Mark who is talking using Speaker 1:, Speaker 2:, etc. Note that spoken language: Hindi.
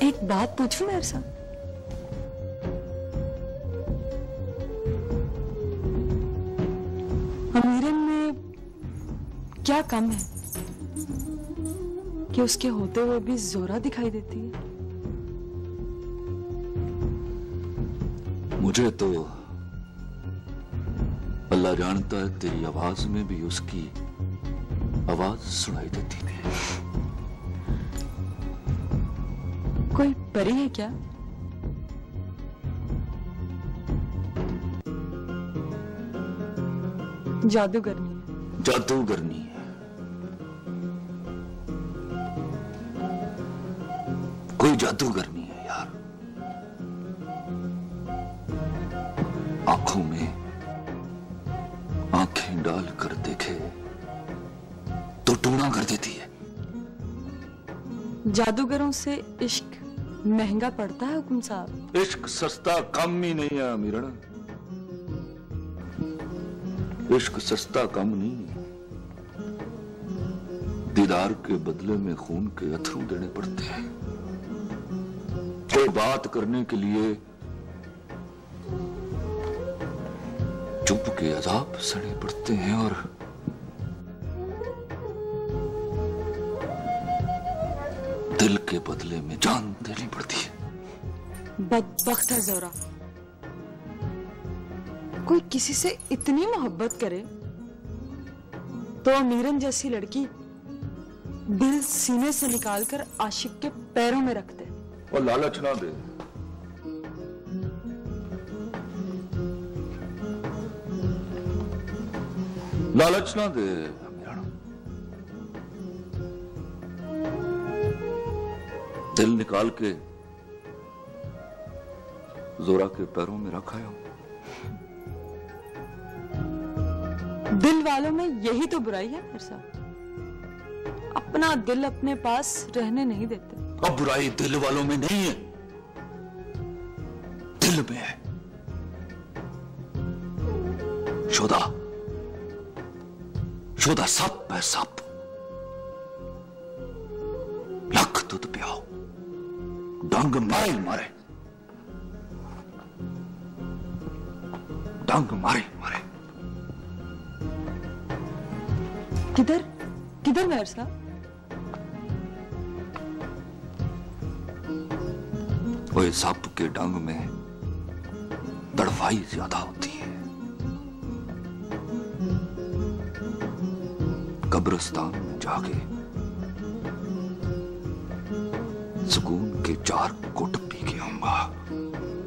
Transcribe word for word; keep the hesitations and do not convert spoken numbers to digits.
Speaker 1: एक बात पूछूं मेरे साथ? अमीरन में क्या कम है कि उसके होते हुए भी जोरा दिखाई देती है?
Speaker 2: मुझे तो अल्लाह जानता है तेरी आवाज में भी उसकी आवाज सुनाई देती है।
Speaker 1: कोई परी है क्या? जादूगरनी है।
Speaker 2: जादूगरनी है। कोई जादूगरनी है यार। आंखों में आंखें डाल कर देखे तो टूणा कर देती है।
Speaker 1: जादूगरों से इश्क महंगा पड़ता है हुकुम साहब।
Speaker 2: इश्क सस्ता कम ही नहीं है अमीरन। इश्क सस्ता कम नहीं है। दीदार के बदले में खून के अथरू देने पड़ते हैं। कोई बात करने के लिए चुप के अजाब सड़े पड़ते हैं और दिल के बदले में जान देनी पड़ती है।
Speaker 1: बदबख्त है जोरा। कोई किसी से इतनी मोहब्बत करे तो अमीरन जैसी लड़की दिल सीने से निकालकर आशिक के पैरों में रख दे।
Speaker 2: और लालच ना दे। लालच ना दे अमीरन। दिल निकाल के जोरा के पैरों में रखा है।
Speaker 1: दिल वालों में यही तो बुराई है मेरे साथ। अपना दिल अपने पास रहने नहीं देते।
Speaker 2: अब बुराई दिल वालों में नहीं है, दिल में है। शोधा शोधा सप है सप। लख दूध पियाओ, डंग मारे मारे, डंग मारे मारे।
Speaker 1: किधर किधर मेहर साहब?
Speaker 2: ओए सांप के डंग में तड़फाई ज्यादा होती है। कब्रिस्तान में जाके सुकून के चार घुट पी के आऊंगा।